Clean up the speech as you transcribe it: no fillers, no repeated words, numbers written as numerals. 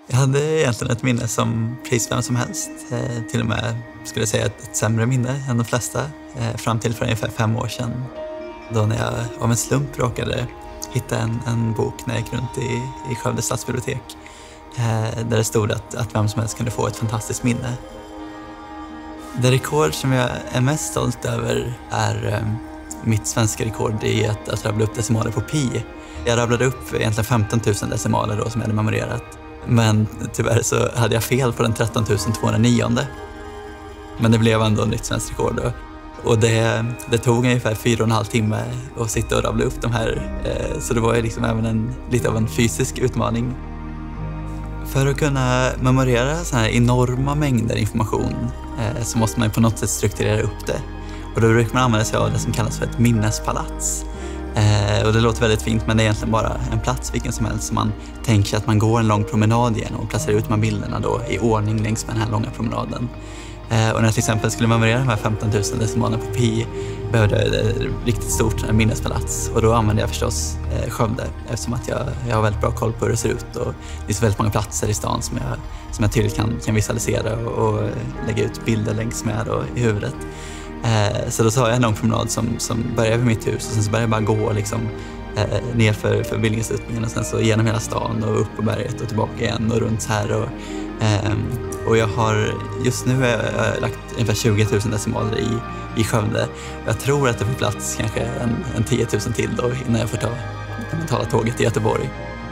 Jag hade egentligen ett minne som precis vem som helst. Till och med skulle jag säga ett sämre minne än de flesta. Fram till för ungefär 5 år sedan. Då när jag av en slump råkade hitta en bok när jag gick runt i Skövde stadsbibliotek. Där det stod att vem som helst kunde få ett fantastiskt minne. Det rekord som jag är mest stolt över är mitt svenska rekord i att rabbla upp decimaler på pi. Jag rabblade upp egentligen 15 000 decimaler då som jag hade memorerat. Men tyvärr så hade jag fel på den 13 209. Men det blev ändå nytt svenskt rekord då. Och det tog ungefär 4,5 timmar att sitta och rabbla upp de här. Så det var ju liksom även lite av en fysisk utmaning. För att kunna memorera så här enorma mängder information så måste man på något sätt strukturera upp det. Och då brukar man använda sig av det som kallas för ett minnespalats. Och det låter väldigt fint, men det är egentligen bara en plats vilken som helst. Så man tänker sig att man går en lång promenad igen och placerar ut de här bilderna då i ordning längs med den här långa promenaden. Och när jag till exempel skulle memorera de här 15 000 decimalerna på pi behövde jag ett riktigt stort minnespalats. Och då använde jag förstås Skövde eftersom att jag har väldigt bra koll på hur det ser ut. Och det är så väldigt många platser i stan som jag tydligt kan visualisera och lägga ut bilder längs med då, i huvudet. Så då sa jag en lång promenad som började vid mitt hus och sen så började jag bara gå liksom, ner för Billingensluttningen och sen så genom hela stan och upp på berget och tillbaka igen och runt här. Och jag har just nu lagt ungefär 20 000 decimaler i Skövde. Jag tror att det får plats kanske en 10 000 till då innan jag får ta tåget till Göteborg.